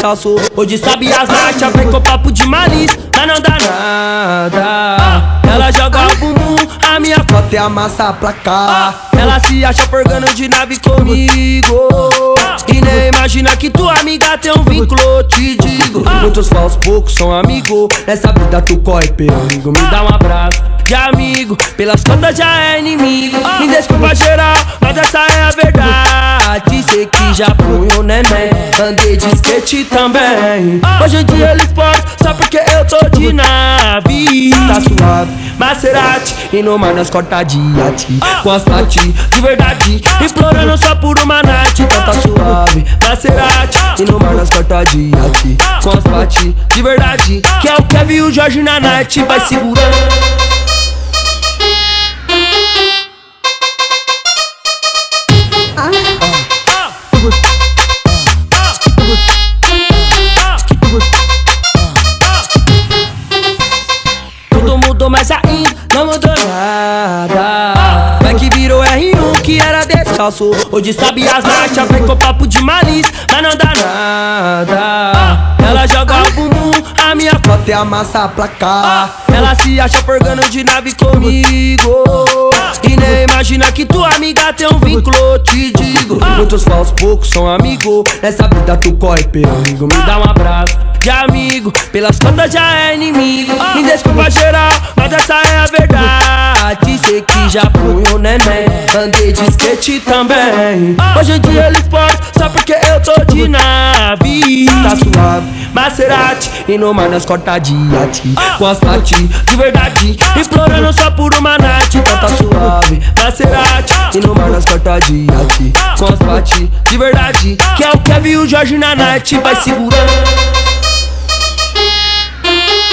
descalço. Hoje sabe as marchas, vem com papo de malícia, mas não dá nada. Ela joga o bumbum, a minha foto é a massa a placar. Ela se acha forgando de nave comigo, e nem imagina que tua amiga tem um vínculo. Te digo, muitos falsos, poucos são amigos. Nessa vida tu corre perigo, me dá um abraço de amigo, pelas contas já é inimigo. Me desculpa geral, mas essa é a verdade. Sei que já fui um neném, andei de skate também. Hoje em dia eles podem, só porque eu tô de nave. Tá suave, Maserati, e no mar nós corta de ati, com as pati de verdade, implorando só por uma night. Então tá suave, Maserati, e no mar nós corta de ati, com as pati de verdade, que é o Kevin e o Jorge na night. Vai segurando. Tudo mudou, mas ainda não mudou nada. Vai que virou R1 que era descalço. Hoje sabe as marchas, vem com papo de malícia, mas não dá nada. Ela joga o bumbum, a minha foto é a massa a placar. Ela se acha forgando de nave comigo, e nem imagina que tua amiga tem um vínculo. Te digo, muitos falsos, poucos são amigos. Nessa vida tu corre perigo, me dá um abraço de amigo, pelas contas já é inimigo. Me desculpa geral, mas essa é a verdade. Sei que já fui um neném, andei de skate também. Hoje em dia eles podem, só porque eu tô de nave. Tá suave, Maserati, e no mar nós corta de ati, com as pati de verdade, implorando só por uma night. Então tá suave, Maserati, e no mar nós corta de ati, com as pati de verdade, que é o Kevin e o Jorge na night. Vai segurando.